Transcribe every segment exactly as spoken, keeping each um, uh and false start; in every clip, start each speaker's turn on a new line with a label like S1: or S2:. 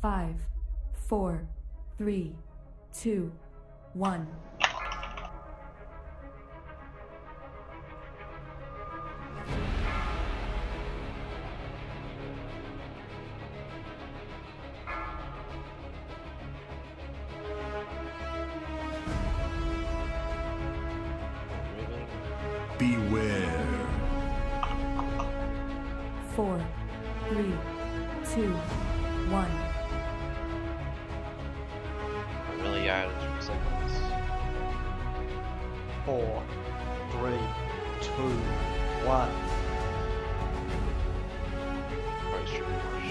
S1: Five, four, three, two, one.
S2: Beware.
S1: Four, three, two, one.
S3: Really out of seconds.
S4: Four, three, two, one.
S3: Probably should push.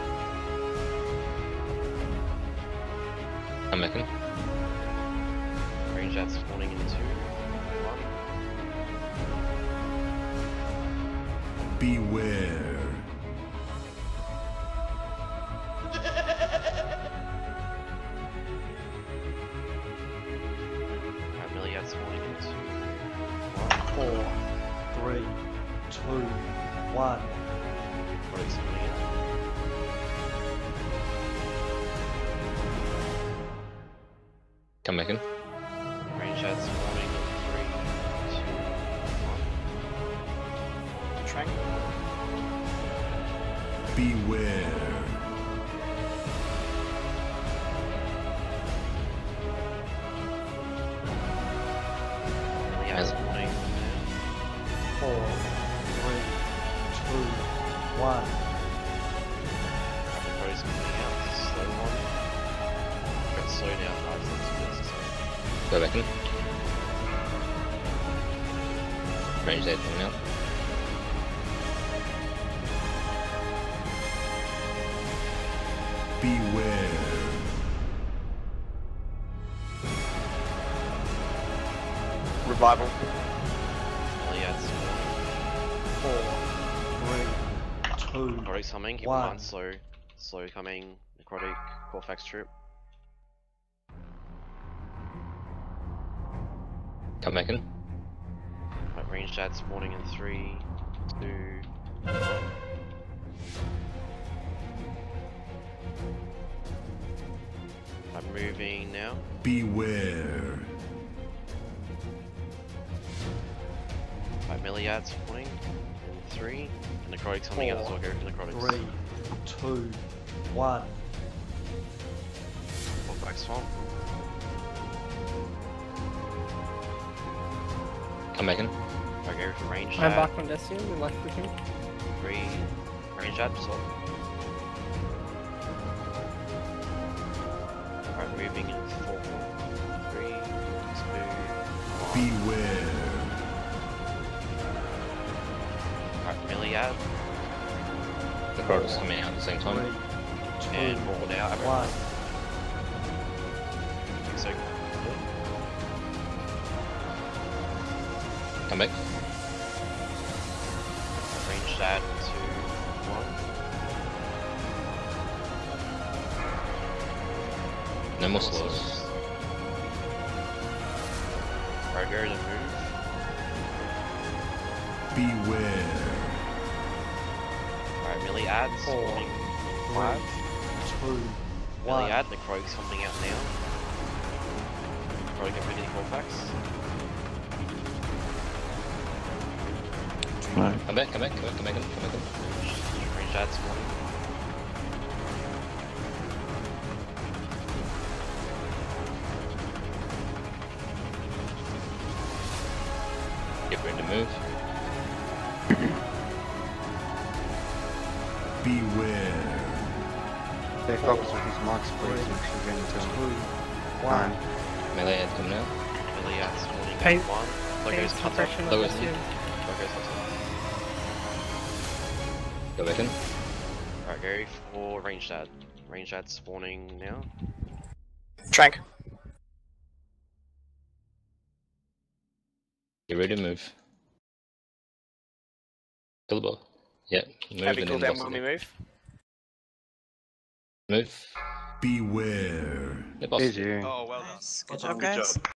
S5: I'm making.
S3: Range that's spawning in two. One.
S2: Beware.
S3: Amelia spawning in two.
S4: Four, three, two, one.
S3: Probably spawning in.
S5: Come making.
S3: Range that's spawning in three, two, one. Trank.
S2: Beware.
S3: Amelia
S5: Yes.
S3: spawning in.
S4: Four, three, two, one.
S3: Probably spawning out. Slow one. Got slow down. Nice. That's good.
S5: Go back in. Range eight coming out.
S2: Beware.
S6: Revival.
S3: Amelia spawning.
S4: Four, three, two,
S3: Necrotic's coming. Keep in
S4: one.
S3: mind slow. Slow coming. Necrotic. Corfax troop.
S5: Come back in.
S3: Right, range dad spawning in three, two, one. I'm moving now.
S2: Beware.
S3: Right, Meliad spawning in three. And Necrotic's coming out as well. Go for Necrotics.
S4: three, two, one.
S3: Corfax swamp.
S5: Come back in.
S3: I go for range
S7: I'm
S3: dad.
S7: back on Destiny, we like clicking.
S3: Three. Range dad, swap. Right, moving in four, three, two, one.
S2: Beware.
S3: Right, Meliad.
S5: The Necrotic's coming out at the same time.
S4: Three, two,
S3: And roll now.
S4: one.
S3: So,
S5: Come back.
S3: range that to one.
S5: No more slows.
S3: Roger to move.
S2: Beware.
S3: Alright, Millie add,
S4: Four,
S3: spawning five.
S4: Two,
S3: Millie
S4: one.
S3: add, the Krog's coming out now. Krog Infinity Corfax.
S5: Come back, come back, come back, come back in, come back in.
S3: Range add spawning.
S5: Get ready to move.
S2: Beware.
S6: They focus with these marks, please. Make sure you're into them.
S4: Two, one.
S6: Nine.
S5: Melee ad coming out.
S3: Millie add spawning
S7: Paint-
S3: at one. Logos
S7: Paint
S3: top.
S7: suppression on
S5: Logos
S7: Destiny.
S3: Logos top.
S5: Go back in.
S3: Alright, go for range add. Range add spawning now.
S6: Trank.
S5: Get ready to move. Kill the ball. Yep. Move
S6: Heavy
S5: and then
S6: cooldown
S5: boss
S6: when we
S5: it.
S6: move.
S5: Move.
S2: Beware.
S5: Yeah, boss.
S6: Easy.
S8: Oh, well done.
S6: Good job, guys.